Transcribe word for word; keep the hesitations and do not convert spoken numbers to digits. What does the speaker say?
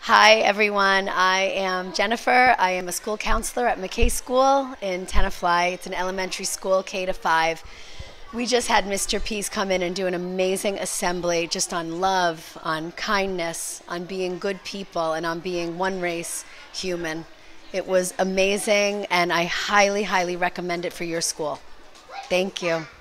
Hi, everyone. I am Jennifer. I am a school counselor at McKay School in Tenafly. It's an elementary school, K to five. We just had Mister Peace come in and do an amazing assembly just on love, on kindness, on being good people, and on being one race, human. It was amazing, and I highly, highly recommend it for your school. Thank you.